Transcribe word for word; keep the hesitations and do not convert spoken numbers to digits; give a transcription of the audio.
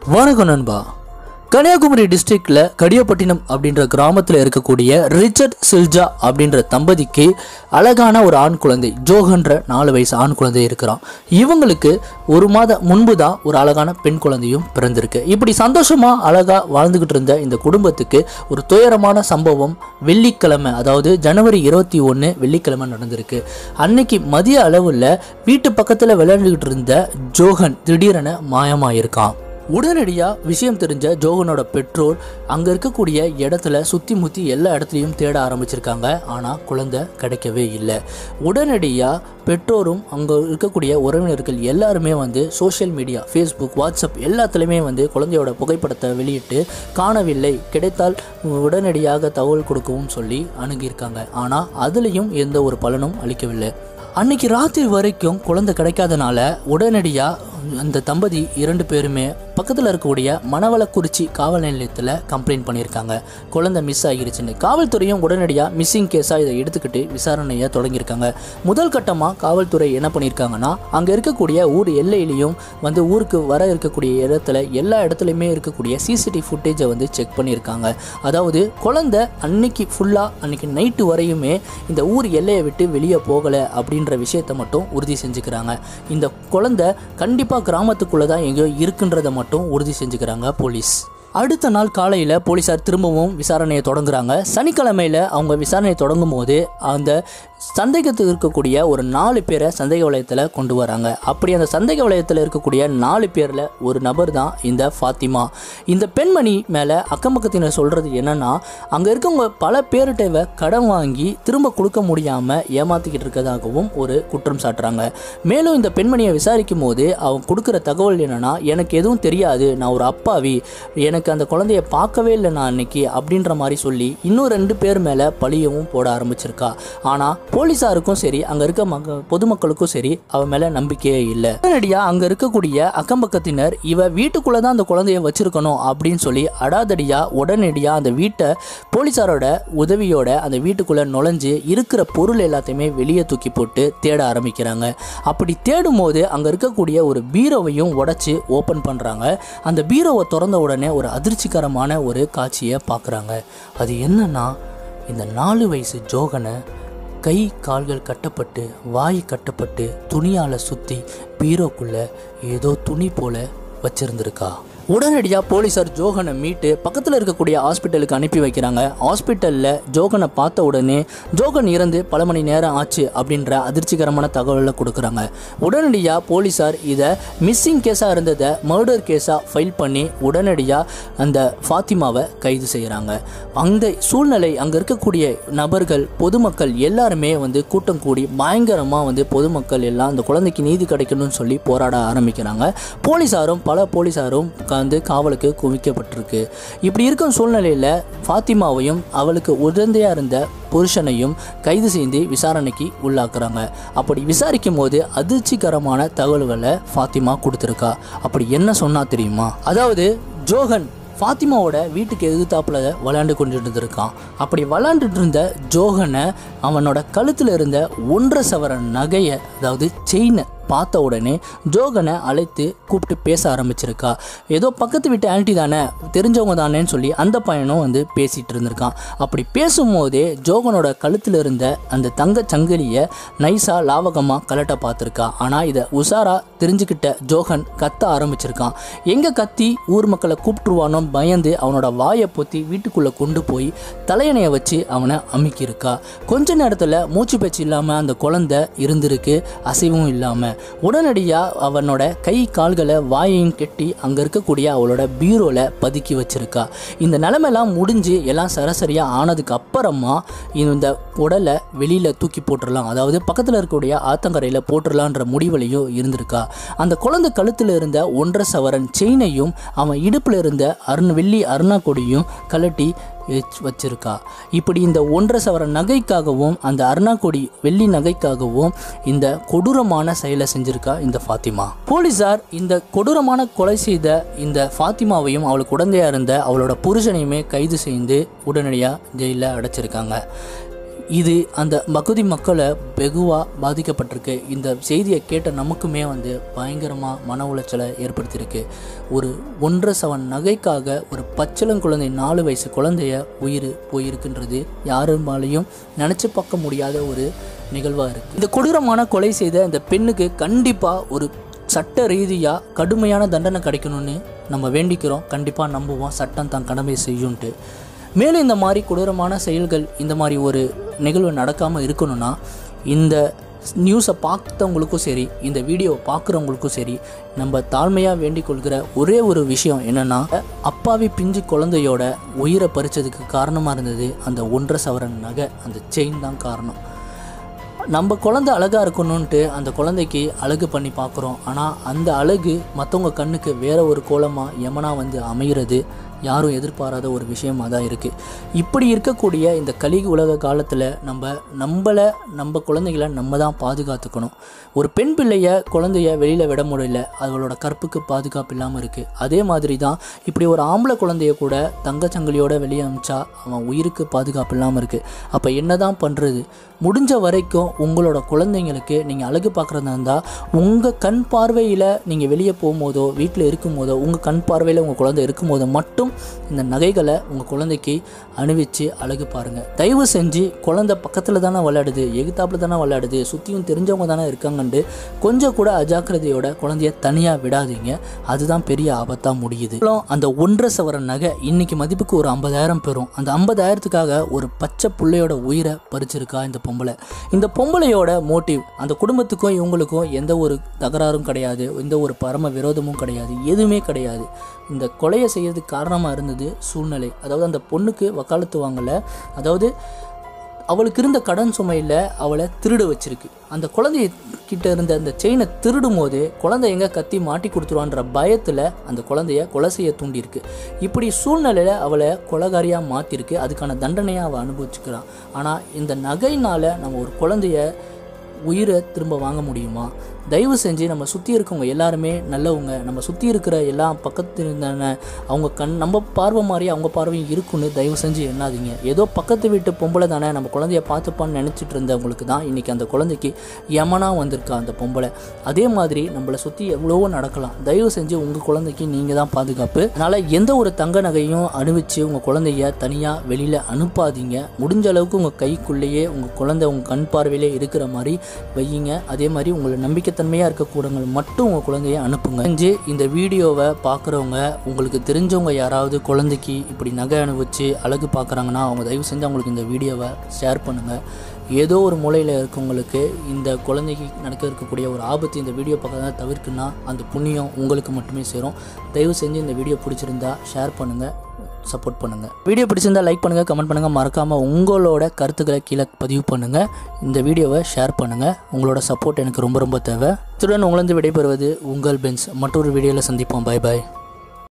வணக்கம் நண்பா. கன்னியாகுமரி டிஸ்ட்ரிக்ட்ல கடியப்பட்டினம் அப்படின்ற கிராமத்தில் இருக்கக்கூடிய ரிச்சர்ட் சில்ஜா அப்படின்ற தம்பதிக்கு அழகான ஒரு ஆண் குழந்தை ஜோகன்ற நாலு வயசு ஆண் குழந்தை இருக்கிறான். இவங்களுக்கு ஒரு மாத முன்பு தான் ஒரு அழகான பெண் குழந்தையும் பிறந்திருக்கு. இப்படி சந்தோஷமா அழகா வாழ்ந்துகிட்டு இருந்த இந்த குடும்பத்துக்கு ஒரு துயரமான சம்பவம் வெள்ளிக்கிழமை, அதாவது ஜனவரி இருபத்தி ஒன்று வெள்ளிக்கிழமை நடந்திருக்கு. அன்னைக்கு மதிய அளவில் வீட்டு பக்கத்தில் விளையாண்டுக்கிட்டு இருந்த ஜோகன் திடீரென மாயமாயிருக்கான். உடனடியாக விஷயம் தெரிஞ்ச ஜோகனோட பெற்றோர் அங்கே இருக்கக்கூடிய இடத்துல சுற்றி முற்றி எல்லா இடத்துலையும் தேட ஆரம்பிச்சிருக்காங்க. ஆனால் குழந்தை கிடைக்கவே இல்லை. உடனடியாக பெற்றோரும் அங்கே இருக்கக்கூடிய உறவினர்கள் எல்லாருமே வந்து சோஷியல் மீடியா, ஃபேஸ்புக், வாட்ஸ்அப் எல்லாத்துலேயுமே வந்து குழந்தையோட புகைப்படத்தை வெளியிட்டு காணவில்லை, கிடைத்தால் உடனடியாக தகவல் கொடுக்கவும் சொல்லி அணுகியிருக்காங்க. ஆனால் அதுலேயும் எந்த ஒரு பலனும் அளிக்கவில்லை. அன்னைக்கு ராத்திரி வரைக்கும் குழந்தை கிடைக்காதனால உடனடியாக அந்த தம்பதி இரண்டு பேருமே பக்கத்தில் இருக்கக்கூடிய மணவளக்குறிச்சி காவல் நிலையத்தில் கம்ப்ளைண்ட் பண்ணியிருக்காங்க. குழந்தை மிஸ் ஆகிருச்சுன்னு. காவல்துறையும் உடனடியாக மிஸ்ஸிங் கேஸாக இதை எடுத்துக்கிட்டு விசாரணையை தொடங்கியிருக்காங்க. முதல் கட்டமாக காவல்துறை என்ன பண்ணியிருக்காங்கன்னா, அங்கே இருக்கக்கூடிய ஊர் எல்லையிலையும் வந்து ஊருக்கு வர இருக்கக்கூடிய இடத்துல எல்லா இடத்துலையுமே இருக்கக்கூடிய சிசிடிவி ஃபுட்டேஜை வந்து செக் பண்ணியிருக்காங்க. அதாவது குழந்தை அன்னைக்கு ஃபுல்லாக அன்னைக்கு நைட்டு வரையுமே இந்த ஊர் எல்லையை விட்டு வெளியே போகலை அப்படின்ற விஷயத்தை மட்டும் உறுதி செஞ்சுக்கிறாங்க. இந்த குழந்தை கண்டிப்பாக கிராமத்துக்குள்ளே தான் எங்கேயோ இருக்குன்றதை மட்டும் உறுதி செஞ்சுக்கிறாங்க போலீஸ். அடுத்த நாள் காலையில் போலீஸார் திரும்பவும் விசாரணையை தொடங்குறாங்க. சனிக்கிழமையில் அவங்க விசாரணையை தொடங்கும் போது அந்த சந்தேகத்துக்கு இருக்கக்கூடிய ஒரு நாலு பேரை சந்தேக வளையத்தில் கொண்டு வராங்க. அப்படி அந்த சந்தேக வளையத்தில் இருக்கக்கூடிய நாலு பேரில் ஒரு நபர் தான் இந்த ஃபாத்திமா. இந்த பெண்மணி மேலே அக்கம் பக்கத்தினர் சொல்கிறது என்னென்னா, அங்கே இருக்கவங்க பல பேர்கிட்ட கடன் வாங்கி திரும்ப கொடுக்க முடியாமல் ஏமாற்றிக்கிட்டு இருக்கிறதாகவும் ஒரு குற்றம் சாட்டுறாங்க. மேலும் இந்த பெண்மணியை விசாரிக்கும் போது அவங்க கொடுக்குற தகவல் என்னென்னா, எனக்கு எதுவும் தெரியாது, நான் ஒரு அப்பாவி, எனக்கு அந்த குழந்தைய பார்க்கவே இல்லை நான் அன்னைக்கு அப்படின்ற மாதிரி சொல்லி இன்னும் ரெண்டு பேர் மேலே பழியவும் போட ஆரம்பிச்சிருக்கா. ஆனால் போலீஸாருக்கும் சரி அங்கே இருக்க மக்க பொதுமக்களுக்கும் சரி அவன் மேலே நம்பிக்கையே இல்லை. உடனடியாக அங்கே இருக்கக்கூடிய அக்கம் பக்கத்தினர் இவ வீட்டுக்குள்ளே தான் அந்த குழந்தைய வச்சிருக்கணும் அப்படின்னு சொல்லி அடாதடியாக உடனடியாக அந்த வீட்டை போலீஸாரோட உதவியோட அந்த வீட்டுக்குள்ளே நுழைஞ்சு இருக்கிற பொருள் எல்லாத்தையுமே வெளியே தூக்கி போட்டு தேட ஆரம்பிக்கிறாங்க. அப்படி தேடும் போது அங்கே இருக்கக்கூடிய ஒரு பீரோவையும் உடைச்சி ஓப்பன் பண்ணுறாங்க. அந்த பீரோவை திறந்த உடனே ஒரு அதிர்ச்சிகரமான ஒரு காட்சியை பார்க்குறாங்க. அது என்னன்னா, இந்த நாலு வயசு ஜோகனை கை கால்கள் கட்டப்பட்டு வாய் கட்டப்பட்டு துணியால் சுற்றி பீரோக்குள்ளே ஏதோ துணி போல வச்சிருந்துருக்கா. உடனடியாக போலீஸார் ஜோகனை மீட்டு பக்கத்தில் இருக்கக்கூடிய ஹாஸ்பிட்டலுக்கு அனுப்பி வைக்கிறாங்க. ஹாஸ்பிட்டலில் ஜோகனை பார்த்த உடனே ஜோகன் இறந்து பல மணி நேரம் ஆச்சு அப்படின்ற அதிர்ச்சிகரமான தகவலை கொடுக்குறாங்க. உடனடியாக போலீஸார் இதை மிஸ்ஸிங் கேஸாக இருந்ததை மர்டர் கேஸாக ஃபைல் பண்ணி உடனடியாக அந்த ஃபாத்திமாவை கைது செய்கிறாங்க. அந்த சூழ்நிலை அங்கே இருக்கக்கூடிய நபர்கள், பொதுமக்கள் எல்லாருமே வந்து கூட்டம் கூடி பயங்கரமாக வந்து பொதுமக்கள் எல்லாம் அந்த குழந்தைக்கு நீதி கிடைக்கணும்னு சொல்லி போராட ஆரம்பிக்கிறாங்க. போலீஸாரும் பல போலீஸாரும் வந்து காவலுக்கு குவிக்கப்பட்டிருக்கு. இப்படி இருக்கும் சூழ்நிலையில் ஃபாத்திமாவையும் அவளுக்கு உடந்தையாக இருந்த புருஷனையும் கைது செய்து விசாரணைக்கு உள்ளாக்குறாங்க. அப்படி விசாரிக்கும் போது அதிர்ச்சிகரமான தகவல்களை ஃபாத்திமா கொடுத்துருக்கா. அப்படி என்ன சொன்னா தெரியுமா? அதாவது ஜோகன் ஃபாத்திமாவோட வீட்டுக்கு எதிர்த்தாப்புல விளையாண்டு கொண்டு இருந்திருக்கான். அப்படி விளையாண்டுட்டு இருந்த ஜோகனை அவனோட கழுத்தில் இருந்த ஒன்றரை சவர நகையை, அதாவது செயினை பார்த்த உடனே ஜோகனை அழைத்து கூப்பிட்டு பேச ஆரம்பிச்சிருக்கா. ஏதோ பக்கத்து வீட்டு ஆன்ட்டி தானே, தெரிஞ்சவங்க தானேன்னு சொல்லி அந்த பையனும் வந்து பேசிகிட்டு இருந்திருக்கான். அப்படி பேசும்போதே ஜோகனோட கழுத்தில் இருந்த அந்த தங்க சங்கிலியை நைஸாக லாவகமாக கலட்ட பார்த்துருக்கா. ஆனால் இதை உஷாரா தெரிஞ்சுக்கிட்ட ஜோகன் கத்த ஆரம்பிச்சிருக்கான். எங்கே கத்தி ஊர் மக்களை கூப்பிட்டுருவானோ பயந்து அவனோட வாயை பொத்தி வீட்டுக்குள்ளே கொண்டு போய் தலையணையை வச்சு அவனை அமுக்கியிருக்கா. கொஞ்ச நேரத்தில் மூச்சு பேச்சு இல்லாமல் அந்த குழந்தை இருந்திருக்கு, அசைவும் இல்லாமல். உடனடியாக அவனோட கை கால்களை வாயையும் கெட்டி அங்கே இருக்கக்கூடிய அவளோட பீரோவில் பதுக்கி வச்சிருக்கா. இந்த நிலைமையெல்லாம் முடிஞ்சு எல்லாம் சராசரியாக ஆனதுக்கு அப்புறமா இந்த உடலை வெளியில் தூக்கி போட்டுடலாம், அதாவது பக்கத்தில் இருக்கக்கூடிய ஆத்தங்கரையில் போட்டுடலான்ற முடிவுலையும் இருந்திருக்கா. அந்த குழந்தை கழுத்தில் இருந்த ஒன்றரை சவரன் செயினையும் அவன் இடுப்பில் இருந்த அருண் வெள்ளி அருணா கொடியும் கலட்டி வச்சிருக்கா. இப்படி இந்த ஒன்றரை சவர நகைக்காகவும் அந்த அருணா கொடி வெள்ளி நகைக்காகவும் இந்த கொடூரமான செயலை செஞ்சிருக்கா இந்த ஃபாத்திமா. போலீசார் இந்த கொடூரமான கொலை செய்த இந்த ஃபாத்திமாவையும் அவளுக்கு உடந்தையா இருந்த அவளோட புருஷனையுமே கைது செய்து உடனடியாக ஜெயிலில் அடைச்சிருக்காங்க. இது அந்த பகுதி மக்களை வெகுவாக பாதிக்கப்பட்டிருக்கு. இந்த செய்தியை கேட்ட நமக்குமே வந்து பயங்கரமாக மன உளைச்சலை ஏற்படுத்தியிருக்கு. ஒரு ஒன்றரை சவன் நகைக்காக ஒரு பச்சிளங்குழந்தை நாலு வயசு குழந்தைய உயிர் போயிருக்குன்றது யாருமாலையும் நினச்சி பார்க்க முடியாத ஒரு நிகழ்வாக இருக்குது. இந்த கொடூரமான கொலை செய்த இந்த பெண்ணுக்கு கண்டிப்பாக ஒரு சட்ட ரீதியாக கடுமையான தண்டனை கிடைக்கணும்னு நம்ம வேண்டிக்கிறோம். கண்டிப்பாக நம்புவோம் சட்டம் தான் கடமை செய்யும்ட்டு. மேலும் இந்த மாதிரி கொடூரமான செயல்கள், இந்த மாதிரி ஒரு நிகழ்வு நடக்காமல் இருக்கணும்னா இந்த நியூஸை பார்த்தவங்களுக்கும் சரி, இந்த வீடியோவை பார்க்குறவங்களுக்கும் சரி, நம்ம தாழ்மையாக வேண்டிக் கொள்கிற ஒரே ஒரு விஷயம் என்னென்னா, அப்பாவி பிஞ்சு குழந்தையோட உயிரை பறித்ததுக்கு காரணமாக இருந்தது அந்த ஒன்றரை சவரன் நகை, அந்த செயின் தான் காரணம். நம்ம குழந்தை அழகாக இருக்கணும்ன்ட்டு அந்த குழந்தைக்கு அழகு பண்ணி பார்க்குறோம். ஆனால் அந்த அழகு மற்றவங்க கண்ணுக்கு வேறு ஒரு கோலமாக யமனா வந்து அமைகிறது யாரும் எதிர்பாராத ஒரு விஷயமாக தான் இருக்குது. இப்படி இருக்கக்கூடிய இந்த கலிக உலக காலத்தில் நம்ம நம்மளை நம்ம குழந்தைகளை நம்ம தான் பாதுகாத்துக்கணும். ஒரு பெண் பிள்ளைய குழந்தைய வெளியில் விட முடியல, அவளோட கற்புக்கு பாதுகாப்பு இல்லாமல் இருக்குது. அதே மாதிரி தான் இப்படி ஒரு ஆம்பளை குழந்தைய கூட தங்கச்சங்கிலியோட வெளியே அனுப்பிச்சா அவன் உயிருக்கு பாதுகாப்பு இல்லாமல் இருக்குது. அப்போ என்ன தான் பண்ணுறது? முடிஞ்ச வரைக்கும் உங்களோட குழந்தைங்களுக்கு நீங்கள் அழகு பார்க்குறதா இருந்தால் உங்கள் கண் பார்வையில் நீங்கள் வெளியே போகும்போதோ வீட்டில் இருக்கும்போதோ உங்கள் கண் பார்வையில் உங்கள் குழந்தை இருக்கும்போதோ மட்டும் இந்த நகைகளை உங்கள் குழந்தைக்கு அணிவிச்சு அழகு பாருங்கள். தயவு செஞ்சு குழந்தை பக்கத்தில் தானே விளையாடுது, எகுத்தாப்பில் தானே விளையாடுது, சுற்றியும் தெரிஞ்சவங்க தானே இருக்காங்கன்ட்டு கொஞ்சம் கூட அஜாக்கிரதையோட குழந்தைய தனியாக விடாதீங்க. அதுதான் பெரிய ஆபத்தாக முடியுது. அந்த ஒன்றரை சவரன் நகை இன்னைக்கு மதிப்புக்கு ஒரு ஐம்பதாயிரம் பெறும். அந்த ஐம்பதாயிரத்துக்காக ஒரு பச்சை பிள்ளையோட உயிரை பறிச்சிருக்கா இந்த பொம்பளை. இந்த பொம்பளையோட மோட்டிவ், அந்த குடும்பத்துக்கும் இவங்களுக்கும் எந்த ஒரு தகராறும் கிடையாது, எந்த ஒரு பரம விரோதமும் கிடையாது, எதுவுமே கிடையாது. இந்த கொலையை செய்யறதுக்கு காரணமாக இருந்தது சூழ்நிலை. அதாவது அந்த பொண்ணுக்கு வக்காலத்து வாங்கலை, அதாவது அவளுக்கு இருந்த கடன் சுமையில் அவளை திருட வச்சிருக்கு. அந்த குழந்தைய கிட்ட இருந்த அந்த செயினை திருடும் போது குழந்தை எங்கே கத்தி மாட்டி கொடுத்துருவான்ற பயத்தில் அந்த குழந்தைய கொலை செய்ய தூண்டியிருக்கு. இப்படி சூழ்நிலையில் அவளை கொலைகாரியாக மாற்றிருக்கு. அதுக்கான தண்டனையாக அவள் அனுபவிச்சுக்கிறான். ஆனால் இந்த நகையினால் நம்ம ஒரு குழந்தைய உயிரை திரும்ப வாங்க முடியுமா? தயவு செஞ்சு நம்ம சுற்றி இருக்கவங்க எல்லாருமே நல்லவங்க, நம்ம சுற்றி இருக்கிற எல்லா பக்கத்து இருந்தான அவங்க கண் நம்ம பார்வை மாதிரி அவங்க பார்வையும் இருக்குன்னு தயவு செஞ்சு எண்ணாதீங்க. ஏதோ பக்கத்து வீட்டு பொம்பளை தானே நம்ம குழந்தைய பார்த்துப்பான்னு நினச்சிட்டு இருந்தவங்களுக்கு தான் இன்றைக்கி அந்த குழந்தைக்கு யமனா வந்திருக்கா அந்த பொம்பளை. அதே மாதிரி நம்மளை சுற்றி எவ்வளவோ நடக்கலாம். தயவு செஞ்சு உங்கள் குழந்தைக்கு நீங்கள் தான் பாதுகாப்பு. அதனால் எந்த ஒரு தங்க நகையும் அணிவிச்சு உங்கள் குழந்தைய தனியாக வெளியில் அனுப்பாதீங்க. முடிஞ்ச அளவுக்கு உங்கள் கைக்குள்ளேயே உங்கள் குழந்தை உங்கள் கண் பார்வையிலே இருக்கிற மாதிரி வையுங்க. அதே மாதிரி உங்களை நம்பிக்கை தன்மையாக இருக்கக்கூடங்கள் மட்டும் உங்கள் குழந்தைய அனுப்புங்க. செஞ்சு இந்த வீடியோவை பார்க்குறவங்க, உங்களுக்கு தெரிஞ்சவங்க யாராவது குழந்தைக்கு இப்படி நகை அனுபவிச்சு அழகு பார்க்குறாங்கன்னா அவங்க தயவு செஞ்சு அவங்களுக்கு இந்த வீடியோவை ஷேர் பண்ணுங்கள். ஏதோ ஒரு மூலையில் இருக்கவங்களுக்கு இந்த குழந்தைக்கு நடக்க இருக்கக்கூடிய ஒரு ஆபத்து இந்த வீடியோ பார்க்கறத தவிர்க்குன்னா அந்த புண்ணியம் உங்களுக்கு மட்டுமே சேரும். தயவு செஞ்சு இந்த வீடியோ பிடிச்சிருந்தா ஷேர் பண்ணுங்கள், சப்போர்ட் பண்ணுங்கள். வீடியோ பிடிச்சிருந்தால் லைக் பண்ணுங்கள், கமெண்ட் பண்ணுங்கள், மறக்காமல் உங்களோட கருத்துக்களை கீழே பதிவு பண்ணுங்கள். இந்த வீடியோவை ஷேர் பண்ணுங்கள். உங்களோட சப்போர்ட் எனக்கு ரொம்ப ரொம்ப தேவை. இத்துடன் உங்களிருந்து விடைபெறுவது உங்கள் பென்ஸ். மற்றொரு வீடியோவில் சந்திப்போம். பை பாய்.